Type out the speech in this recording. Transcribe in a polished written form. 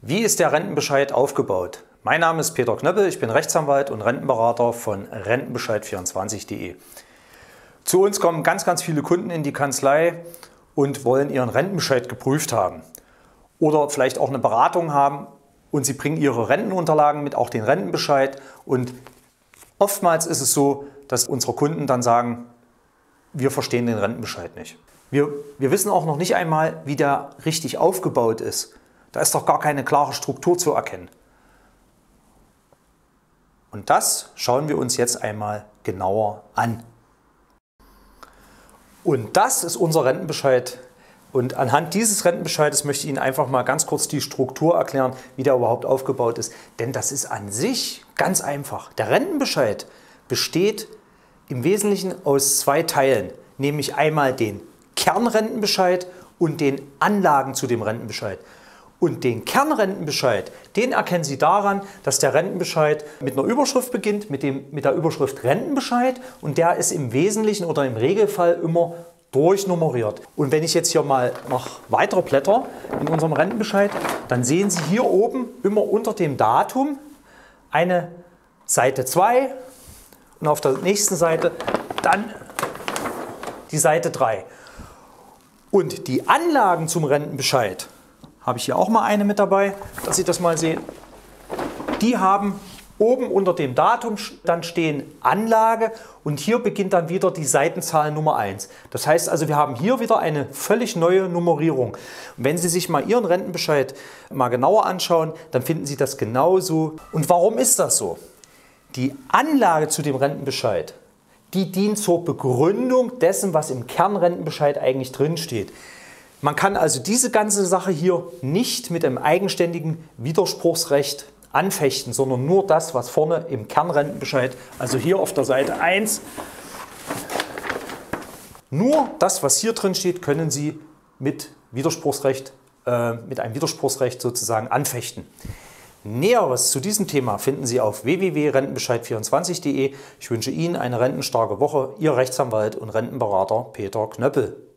Wie ist der Rentenbescheid aufgebaut? Mein Name ist Peter Knöppel, ich bin Rechtsanwalt und Rentenberater von Rentenbescheid24.de. Zu uns kommen ganz viele Kunden in die Kanzlei und wollen ihren Rentenbescheid geprüft haben. Oder vielleicht auch eine Beratung haben und sie bringen ihre Rentenunterlagen mit, auch den Rentenbescheid. Und oftmals ist es so, dass unsere Kunden dann sagen, wir verstehen den Rentenbescheid nicht. Wir wissen auch noch nicht einmal, wie der richtig aufgebaut ist. Da ist doch gar keine klare Struktur zu erkennen. Und das schauen wir uns jetzt einmal genauer an. Und das ist unser Rentenbescheid. Und anhand dieses Rentenbescheides möchte ich Ihnen einfach mal ganz kurz die Struktur erklären, wie der überhaupt aufgebaut ist. Denn das ist an sich ganz einfach. Der Rentenbescheid besteht im Wesentlichen aus zwei Teilen, nämlich einmal den Kernrentenbescheid und den Anlagen zu dem Rentenbescheid. Und den Kernrentenbescheid, den erkennen Sie daran, dass der Rentenbescheid mit einer Überschrift beginnt, mit der Überschrift Rentenbescheid, und der ist im Wesentlichen oder im Regelfall immer durchnummeriert. Und wenn ich jetzt hier mal noch weiter blätter in unserem Rentenbescheid, dann sehen Sie hier oben immer unter dem Datum eine Seite 2 und auf der nächsten Seite dann die Seite 3. Und die Anlagen zum Rentenbescheid, habe ich hier auch mal eine mit dabei, dass Sie das mal sehen. Die haben oben unter dem Datum dann stehen Anlage und hier beginnt dann wieder die Seitenzahl Nummer 1. Das heißt also, wir haben hier wieder eine völlig neue Nummerierung. Und wenn Sie sich mal Ihren Rentenbescheid mal genauer anschauen, dann finden Sie das genauso. Und warum ist das so? Die Anlage zu dem Rentenbescheid, die dient zur Begründung dessen, was im Kernrentenbescheid eigentlich drin steht. Man kann also diese ganze Sache hier nicht mit einem eigenständigen Widerspruchsrecht anfechten, sondern nur das, was vorne im Kernrentenbescheid, also hier auf der Seite 1, nur das, was hier drin steht, können Sie mit einem Widerspruchsrecht sozusagen anfechten. Näheres zu diesem Thema finden Sie auf www.rentenbescheid24.de. Ich wünsche Ihnen eine rentenstarke Woche. Ihr Rechtsanwalt und Rentenberater Peter Knöppel.